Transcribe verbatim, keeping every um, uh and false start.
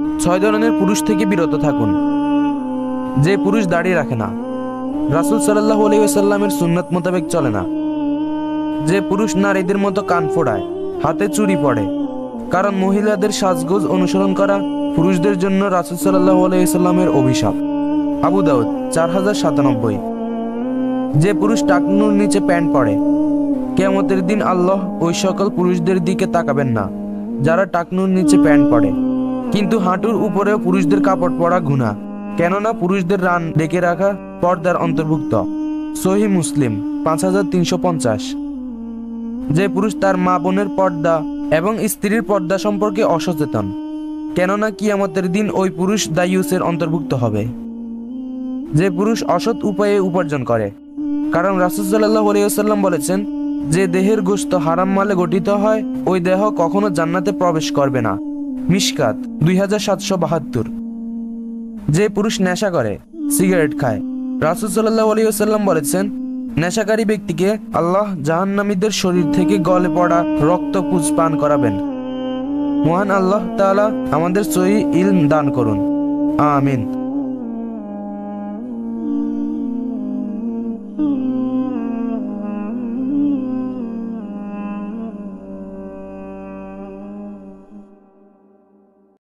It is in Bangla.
ছয় ধরনের পুরুষ থেকে বিরত থাকুন। যে পুরুষ দাড়ি রাখে না, রাসূল সাল্লাল্লাহু আলাইহি ওয়াসাল্লামের সুন্নাত মোতাবেক চলে না। যে পুরুষ নারীদের মতো কান ফোড়ায়, হাতে চুড়ি পরে, কারণ মহিলাদের সাজগোজ অনুসরণ করা পুরুষদের জন্য রাসূল সাল্লাল্লাহু আলাইহি ওয়াসাল্লামের অভিশাপ। আবু দাউদ চার হাজার সাতানব্বই। যে পুরুষ টাকনুর নিচে প্যান্ট পরে, কিয়ামতের দিন আল্লাহ ওই সকল পুরুষদের দিকে তাকাবেন না যারা টাকনুর নিচে প্যান্ট পরে। কিন্তু হাঁটুর উপরেও পুরুষদের কাপড় পরা গুনাহ, কেননা পুরুষদের রান ডেকে রাখা পর্দার অন্তর্ভুক্ত। সহিহ মুসলিম পাঁচ হাজার তিনশো পঞ্চাশ। যে পুরুষ তার মা বোনের পর্দা এবং স্ত্রীর পর্দা সম্পর্কে অসচেতন, কেননা কিয়ামতের দিন ওই পুরুষ দায়ুসের অন্তর্ভুক্ত হবে। যে পুরুষ অসৎ উপায়ে উপার্জন করে, কারণ রাসূল সাল্লাল্লাহু আলাইহি ওয়াসাল্লাম বলেছেন, যে দেহের গোশত হারাম মালে গঠিত হয় ওই দেহ কখনো জান্নাতে প্রবেশ করবে না। মিশকাত দুই হাজার সাতশো বাহাত্তর। যে পুরুষ নেশা করে, সিগারেট খায়, রাসূল সাল্লাল্লাহু আলাইহি ওয়াসাল্লাম বলেছেন, নেশাকারী ব্যক্তিকে আল্লাহ জাহান্নামীদের শরীর থেকে গলে পড়া রক্ত পুঁজ পান করাবেন। মহান আল্লাহ তাআলা আমাদের সহিহ ইলম দান করুন, আমিন।